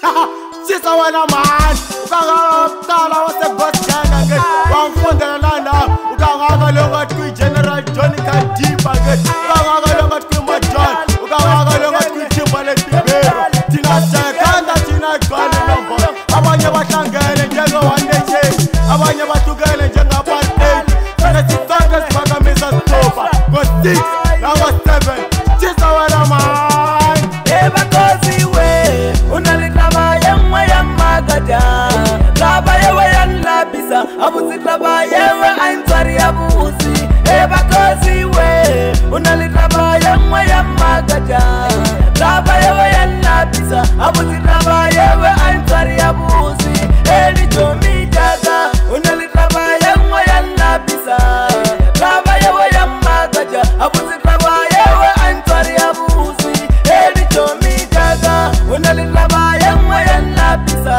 Sisa wena man ukangaqala wasebhodanga ke wangifundela nana ukangaka longa twi General Johnny Kadiba ke ukangaka longa twi Majon ukangaka longa twi Timberlake Tibero thina sekanda thina gone number abanye bahlangene njenge one day abanye bahlukene njenga part 8 thina sithatha siphakamise stopper go 6 nawo 7 Sisa wena man bakhozi we unalitaba yemwe yamagada laba yewe yanlabisa abuzi laba yewe aintsari abuzi bakhozi we unalitaba yemwe yamagada laba yewe yanlabisa abuzi laba yewe aintsari abuzi elijomi jaga unalitaba yemwe yanlabisa laba yewe yamagada abuzi laba yewe aintsari abuzi elijomi jaga unalitaba yemwe yanlabisa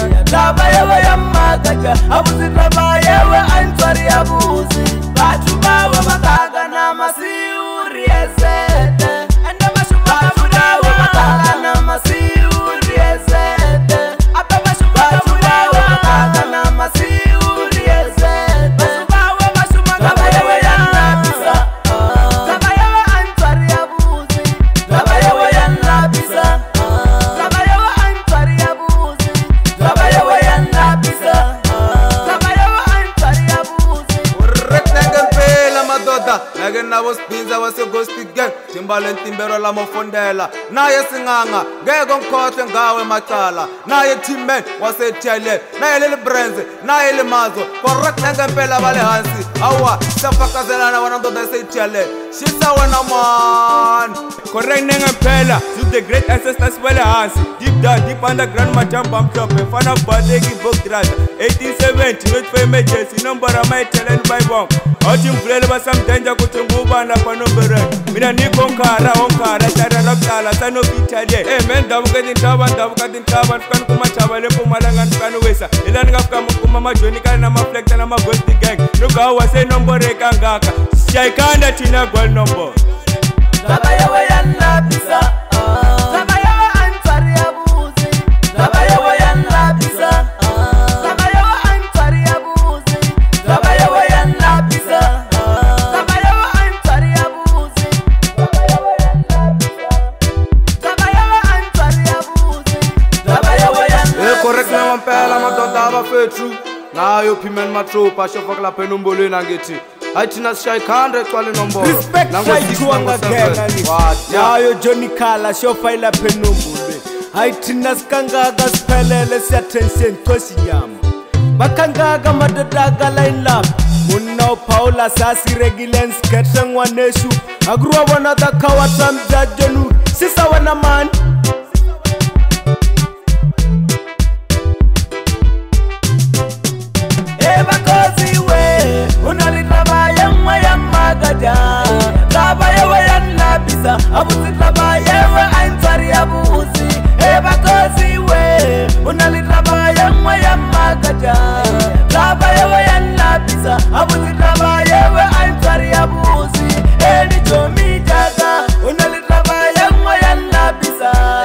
laba yewe yamagada abuzi laba yewe aintsari abuzi bathu bawo bakaga namasiuri ezete ende bathu bawo bakaga namasiuri ezete apa bathu bawo bakaga namasiuri ezete bathu bawo laba yewe yanlabisa laba yewe aintsari abuzi laba yewe yanlabisa laba yewe aintsari abuzi laba yewe yanlabisa laba yewe aintsari abuzi uretnenge mpela madoda nake nabo sibinza wase Ghost Gang Timberlake Timbero lamofondela naye singanga ngeke ngikhohle ngawe macala naye Timman wase Thailand naye leli Brands naye le mazo correct ngempela bale hansi awa safakazelana wana ndoda se Thailand shisa wena man correct ngempela to the great ancestors bale hansi deep down deep underground majamba mhlophe fana badeki bogdrata 1870 not for emergency number my talent by bomb athi mvulele basamdenja kuthi ngubana panombere mina nikonkara onkara tara roktala sanobitale man dabuka tintaba fkan kumachaba lempumalanga fkan wesa elani kafika kuma majoni kana namaflecta nama Ghost Gang nugawa se nombore kangaka siyayikanda thina goal number laba yewe yanlabisa laba yewe aintsari abuzi laba yewe yanlabisa laba yewe aintsari abuzi laba yewe yanlabisa laba yewe aintsari abuzi laba yewe aintsari abuzi laba yewe yanlabisa correct ngempela madoda abafethu nayo Pimman Matropa shofakla penombolweni angithi athina sishayikhandre xwale nombolo respect sayithuwanga nayo Johnny Kala shofayila phenombole ayithina sikangaka siphelele siyatension thosinyama bakangaka madodaga line lap munna Paula sasi regulance kethe ngwaneshu agruwa bona dakhawa tramjajonu sisa wena man bakhozi we unalitaba yemwe yamagada laba yewe yanlabisa abuzi laba yewe aintsari abuzi bakhozi we unalitaba yemwe yamagada laba yewe yanlabisa abuzi laba yewe aintsari abuzi elijomi jaga unalitaba yemwe yanlabisa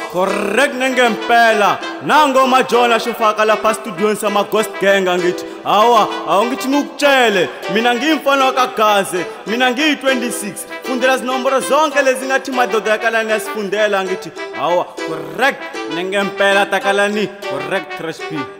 correct nengempela nango majona shufaka lapha studio sama Ghost Gang ngithi hawa awungithi ngikutshele mina ngimfana wakagaze mina ngiyi26 fundela zinomboro zonke lezi ngathi madoda yakalani yasifundela ngithi hawa correct nengempela takalani correct Trash P